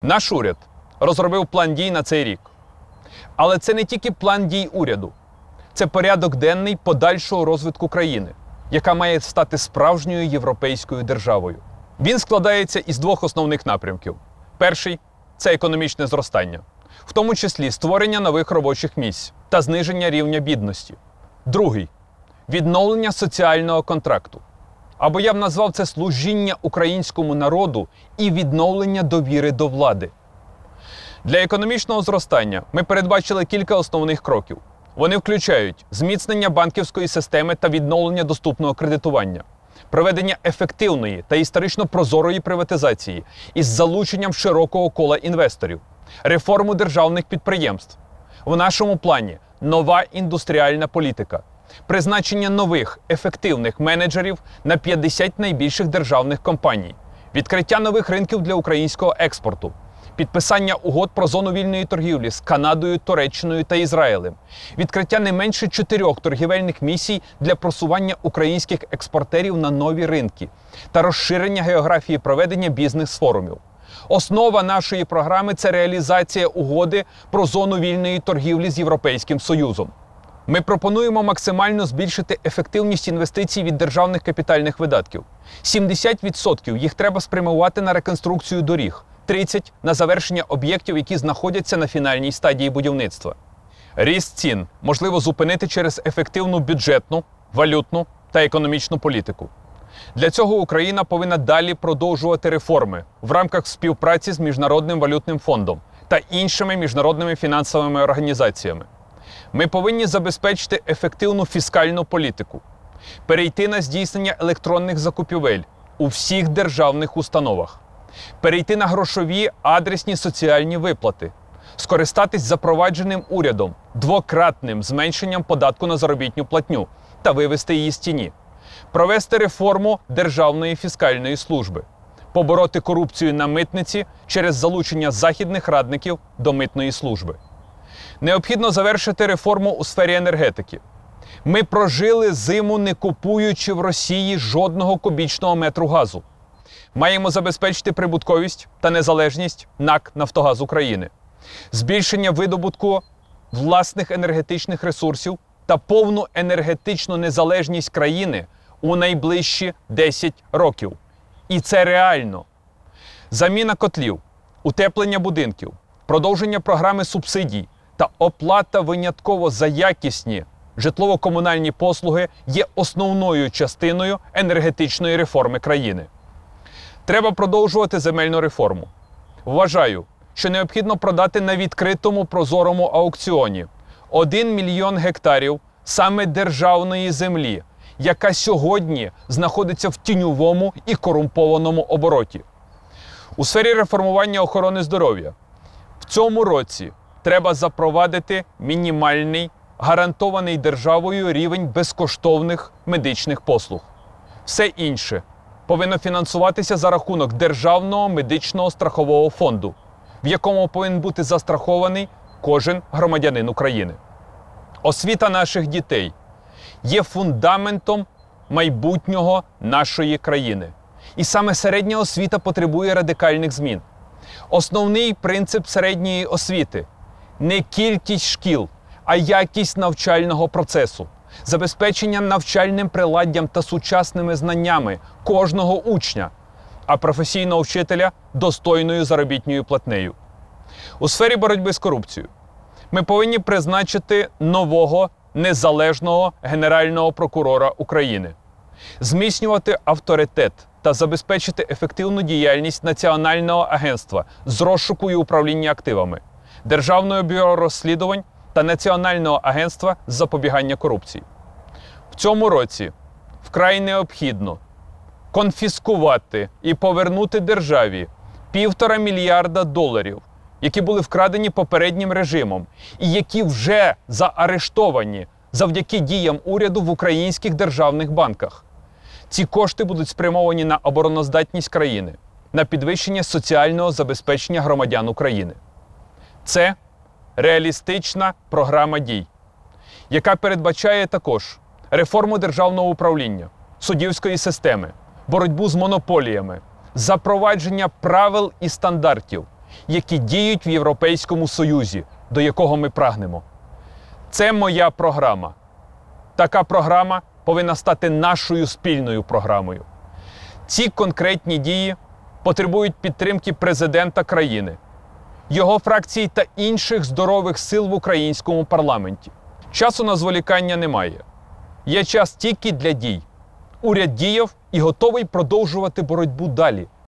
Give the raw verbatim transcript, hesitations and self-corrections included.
Наш уряд розробив план дій на цей рік. Але це не тільки план дій уряду. Це порядок денний подальшого розвитку країни, яка має стати справжньою європейською державою. Він складається із двох основних напрямків. Перший – це економічне зростання, в тому числі створення нових робочих місць та зниження рівня бідності. Другий – відновлення соціального контракту. Або я б назвав це служіння українському народу і відновлення довіри до влади. Для економічного зростання ми передбачили кілька основних кроків. Вони включають зміцнення банківської системи та відновлення доступного кредитування, проведення ефективної та історично прозорої приватизації із залученням широкого кола інвесторів, реформу державних підприємств. В нашому плані нова індустріальна політика, призначення нових ефективних менеджерів на п'ятдесят найбільших державних компаній, відкриття нових ринків для українського експорту, підписання угод про зону вільної торгівлі з Канадою, Туреччиною та Ізраїлем, відкриття не менше чотирьох торгівельних місій для просування українських експортерів на нові ринки та розширення географії проведення бізнес-форумів. Основа нашої програми – це реалізація угоди про зону вільної торгівлі з Європейським Союзом. Ми пропонуємо максимально збільшити ефективність інвестицій від державних капітальних видатків. сімдесят відсотків їх треба спрямувати на реконструкцію доріг, тридцять відсотків на завершення об'єктів, які знаходяться на фінальній стадії будівництва. Ріст цін можливо зупинити через ефективну бюджетну, валютну та економічну політику. Для цього Україна повинна далі продовжувати реформи в рамках співпраці з Міжнародним валютним фондом та іншими міжнародними фінансовими організаціями. Ми повинні забезпечити ефективну фіскальну політику, перейти на здійснення електронних закупівель у всіх державних установах, перейти на грошові адресні соціальні виплати, скористатись запровадженим урядом двократним зменшенням податку на заробітну платню та вивести її з тіні, провести реформу Державної фіскальної служби, побороти корупцію на митниці через залучення західних радників до митної служби. Необхідно завершити реформу у сфері енергетики. Ми прожили зиму, не купуючи в Росії жодного кубічного метру газу. Маємо забезпечити прибутковість та незалежність НАК «Нафтогаз України», збільшення видобутку власних енергетичних ресурсів та повну енергетичну незалежність країни у найближчі десять років. І це реально. Заміна котлів, утеплення будинків, продовження програми субсидій та оплата винятково за якісні житлово-комунальні послуги є основною частиною енергетичної реформи країни. Треба продовжувати земельну реформу. Вважаю, що необхідно продати на відкритому прозорому аукціоні один мільйон гектарів саме державної землі, яка сьогодні знаходиться в тіньовому і корумпованому обороті. У сфері реформування охорони здоров'я в цьому році треба запровадити мінімальний, гарантований державою рівень безкоштовних медичних послуг. Все інше повинно фінансуватися за рахунок Державного медичного страхового фонду, в якому повинен бути застрахований кожен громадянин України. Освіта наших дітей є фундаментом майбутнього нашої країни. І саме середня освіта потребує радикальних змін. Основний принцип середньої освіти – не кількість шкіл, а якість навчального процесу, забезпечення навчальним приладдям та сучасними знаннями кожного учня, а професійного вчителя – достойною заробітною платнею. У сфері боротьби з корупцією ми повинні призначити нового незалежного Генерального прокурора України, зміцнювати авторитет та забезпечити ефективну діяльність Національного агентства з розшуку і управління активами, Державного бюро розслідувань та Національного агентства з запобігання корупції. В цьому році вкрай необхідно конфіскувати і повернути державі півтора мільярда доларів, які були вкрадені попереднім режимом і які вже заарештовані завдяки діям уряду в українських державних банках. Ці кошти будуть спрямовані на обороноздатність країни, на підвищення соціального забезпечення громадян України. Це реалістична програма дій, яка передбачає також реформу державного управління, суддівської системи, боротьбу з монополіями, запровадження правил і стандартів, які діють в Європейському Союзі, до якого ми прагнемо. Це моя програма. Така програма повинна стати нашою спільною програмою. Ці конкретні дії потребують підтримки президента країни, його фракції та інших здорових сил в українському парламенті. Часу на зволікання немає. Є час тільки для дій. Уряд діяв і готовий продовжувати боротьбу далі.